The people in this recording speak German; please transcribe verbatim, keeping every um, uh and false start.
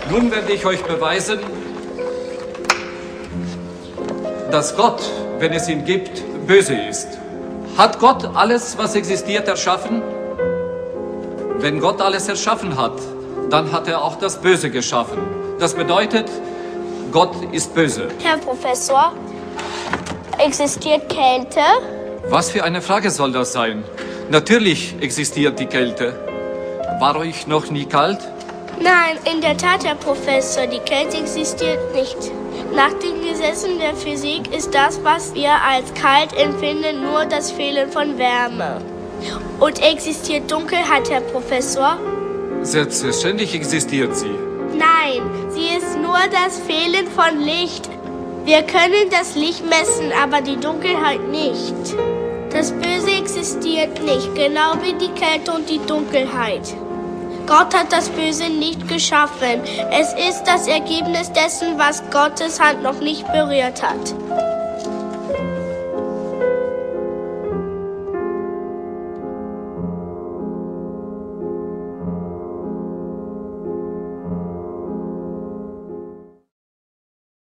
Nun werde ich euch beweisen, dass Gott, wenn es ihn gibt, böse ist. Hat Gott alles, was existiert, erschaffen? Wenn Gott alles erschaffen hat, dann hat er auch das Böse geschaffen. Das bedeutet, Gott ist böse. Herr Professor, existiert Kälte? Was für eine Frage soll das sein? Natürlich existiert die Kälte. War euch noch nie kalt? Nein, in der Tat, Herr Professor, die Kälte existiert nicht. Nach den Gesetzen der Physik ist das, was wir als kalt empfinden, nur das Fehlen von Wärme. Und existiert Dunkelheit, Herr Professor? Selbstverständlich existiert sie. Nein, sie ist nur das Fehlen von Licht. Wir können das Licht messen, aber die Dunkelheit nicht. Das Böse existiert nicht, genau wie die Kälte und die Dunkelheit. Gott hat das Böse nicht geschaffen. Es ist das Ergebnis dessen, was Gottes Hand noch nicht berührt hat.